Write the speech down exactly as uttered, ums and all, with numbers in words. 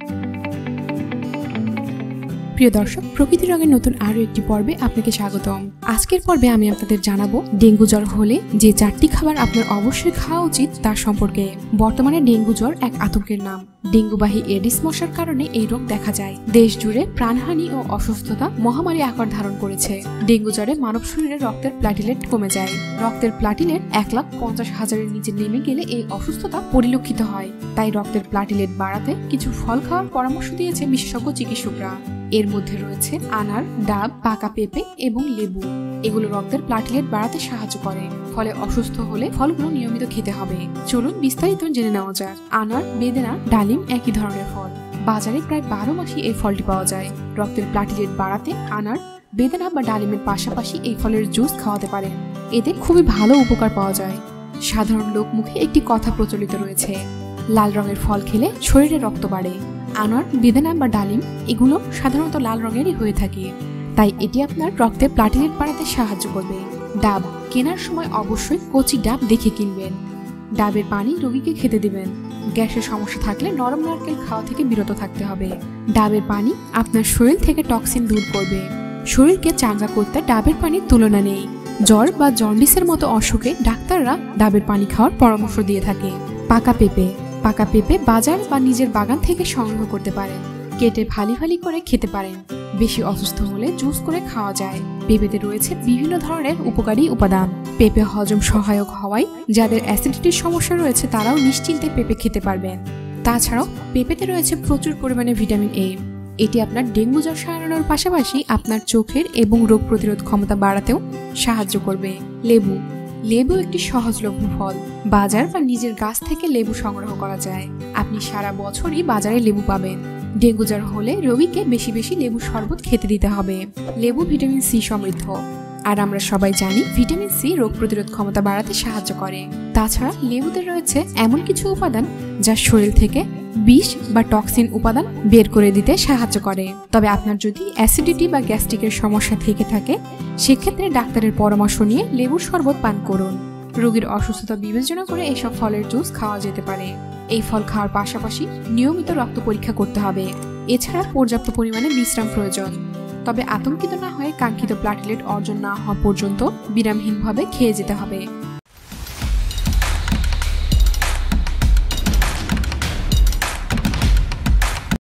প্রিয় দর্শক, প্রকৃতি রঙের নতুন আরো একটি পর্বে আপনাকে স্বাগতম। আজকের পর্বে আমি আপনাদের জানাবো ডেঙ্গু জ্বর হলে যে চারটি খাবার আপনার অবশ্যই খাওয়া উচিত তার সম্পর্কে। বর্তমানে ডেঙ্গু জ্বর এক আতঙ্কের নাম। ডেঙ্গুবাহী এডিস মশার কারণে এই রোগ দেখা যায়। দেশ জুড়ে প্রাণহানি ও অসুস্থতা মহামারী আকার ধারণ করেছে। ডেঙ্গু জ্বরে মানব শরীরে রক্তের প্লাটিলেট কমে যায়। রক্তের প্লাটিলেট এক লাখ পঞ্চাশ হাজারের নিচে নেমে গেলে এই অসুস্থতা পরিলক্ষিত হয়। তাই রক্তের প্লাটিলেট বাড়াতে কিছু ফল খাওয়ার পরামর্শ দিয়েছে বিশেষজ্ঞ চিকিৎসকরা। এর মধ্যে রয়েছে আনার, ডাব, পাকা পেঁপে এবং লেবু। এগুলো রক্তের প্লাটিলেট বাড়াতে সাহায্য করে। ফলে অসুস্থ হলে ফলগুলো নিয়মিত খেতে হবে। চলুন বিস্তারিত জেনে নেওয়া যাক। আনার, বেদেনা, ডালিম একই ধরনের ফল। বাজারে প্রায় বারো মাসই এই ফলটি পাওয়া যায়। রক্তের প্লাটিলেট বাড়াতে আনার, বেদেনা বা ডালিমের পাশাপাশি এই ফলের জুস খাওয়াতে পারেন। এতে খুবই ভালো উপকার পাওয়া যায়। সাধারণ লোক মুখে একটি কথা প্রচলিত রয়েছে, লাল রঙের ফল খেলে শরীরে রক্ত বাড়ে। আনার, বেদেনা বা ডালিম এগুলো সাধারণত লাল রঙেরই হয়ে থাকে, তাই এটি আপনার রক্তে প্লাটিলেট বাড়াতে সাহায্য করবে। ডাব কেনার সময় অবশ্যই কচি ডাব দেখে কিনবেন। ডাবের পানি রোগীকে খেতে দিবেন। গ্যাসের সমস্যা থাকলে নরম নারকেল খাওয়া থেকে বিরত থাকতে হবে। ডাবের পানি আপনার শরীর থেকে টক্সিন দূর করবে। শরীরকে চাঙ্গা করতে ডাবের পানির তুলনা নেই। জ্বর বা জন্ডিসের মতো অসুখে ডাক্তাররা ডাবের পানি খাওয়ার পরামর্শ দিয়ে থাকে। পাকা পেঁপে পাকা পেঁপে বাজার বা নিজের বাগান থেকে সংগ্রহ করতে পারেন। কেটে ভালি ভালি করে খেতে পারেন। বেশি অসুস্থ হলে জুস করে খাওয়া যায়। পেঁপেতে রয়েছে বিভিন্ন ধরনের উপকারী উপাদান। পেঁপে হজম সহায়ক হওয়ায় যাদের অ্যাসিডিটির সমস্যা রয়েছে তারাও নিশ্চিন্তে পেঁপে খেতে পারবেন। তাছাড়াও পেঁপেতে রয়েছে প্রচুর পরিমাণে ভিটামিন এ। এটি আপনার ডেঙ্গু জ্বর সারানোর পাশাপাশি আপনার চোখের এবং রোগ প্রতিরোধ ক্ষমতা বাড়াতেও সাহায্য করবে। লেবু লেবু একটি সহজলভ্য ফল। বাজার বা নিজের গাছ থেকে লেবু সংগ্রহ করা যায়। আপনি সারা বছরই বাজারে লেবু পাবেন। ডেঙ্গু জ্বর হলে রোগীকে বেশি বেশি লেবু শরবত খেতে দিতে হবে। লেবু ভিটামিন সি সমৃদ্ধ, আর আমরা সবাই জানি ভিটামিন সি রোগ প্রতিরোধ ক্ষমতা বাড়াতে সাহায্য করে। তাছাড়া লেবুতে রয়েছে এমন কিছু উপাদান যা শরীর থেকে বিষ বা টক্সিন উপাদান বের করে দিতে সাহায্য করে। তবে আপনার যদি অ্যাসিডিটি বা গ্যাস্ট্রিকের সমস্যা থেকে থাকে সেক্ষেত্রে ডাক্তারের পরামর্শ নিয়ে লেবুর শরবত পান করুন। রোগীর অসুস্থতা বিবেচনা করে এসব ফলের জুস খাওয়া যেতে পারে। এই ফল খাওয়ার পাশাপাশি নিয়মিত রক্ত পরীক্ষা করতে হবে। এছাড়া পর্যাপ্ত পরিমাণে বিশ্রাম প্রয়োজন। তবে আতঙ্কিত না হয়ে কাঙ্ক্ষিত প্লাটিলেট অর্জন না হওয়া পর্যন্ত বিরামহীনভাবে খেয়ে যেতে হবে।